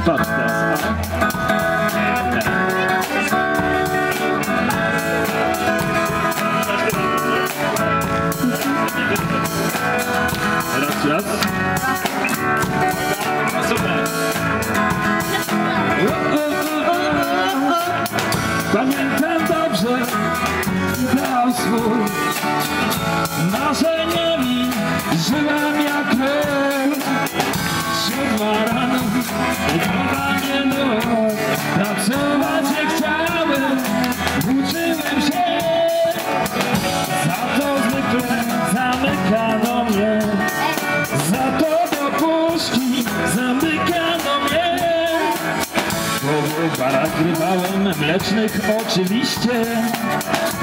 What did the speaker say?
Patrz teraz. Raz. Super. Pamiętam dobrze ideał swój. Marzeniami żyłem jak krew. 7 rano, głowa mnie nóg. Pracować nie chciałem, uczyłem się. Za to zwykle zamykano mnie. Za to do puszki zamykano mnie. Po barach grywałem mlecznych oczywiście.